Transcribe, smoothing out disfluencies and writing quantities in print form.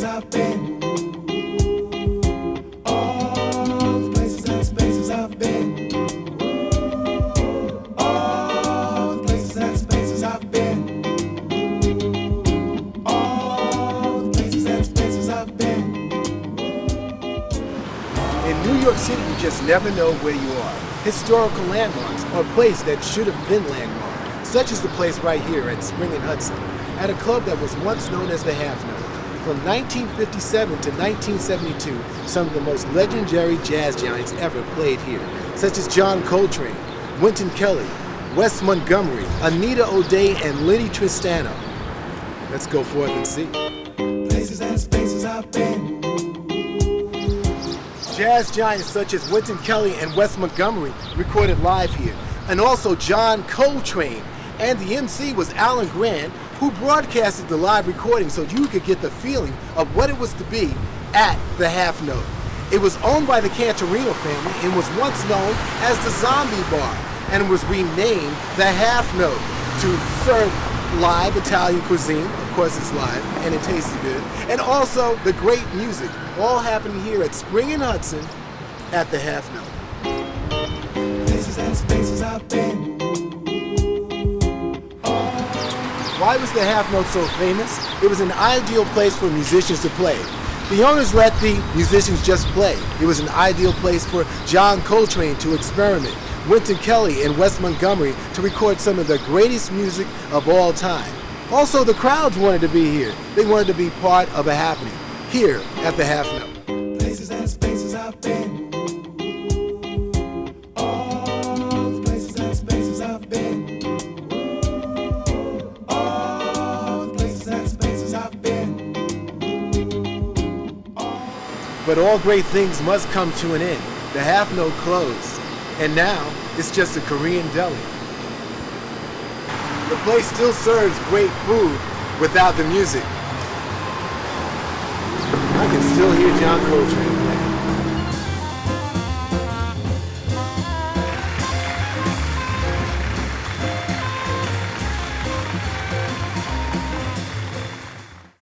I've been. All the places and spaces I've been. All the places and spaces I've been. All the places and spaces I've been. In New York City, you just never know where you are. Historical landmarks are places that should have been landmarked, such as the place right here at Spring and Hudson, at a club that was once known as the Half Note. From 1957 to 1972, some of the most legendary jazz giants ever played here, such as John Coltrane, Wynton Kelly, Wes Montgomery, Anita O'Day, and Lenny Tristano. Let's go forth and see. Places and spaces I've been. Jazz giants such as Wynton Kelly and Wes Montgomery recorded live here, and also John Coltrane. And the MC was Alan Grant, who broadcasted the live recording so you could get the feeling of what it was to be at the Half Note. It was owned by the Cantorino family and was once known as the Zombie Bar, and was renamed the Half Note to serve live Italian cuisine. Of course it's live and it tasted good, and also the great music, all happening here at Spring and Hudson at the Half Note. Places and spaces I've been. Why was the Half Note so famous? It was an ideal place for musicians to play. The owners let the musicians just play. It was an ideal place for John Coltrane to experiment, Wynton Kelly and Wes Montgomery to record some of the greatest music of all time. Also, the crowds wanted to be here. They wanted to be part of a happening here at the Half Note. Places and spaces I've been. All the places and spaces I've been. But all great things must come to an end. The Half Note closed, and now it's just a Korean deli. The place still serves great food without the music. I can still hear John Coltrane.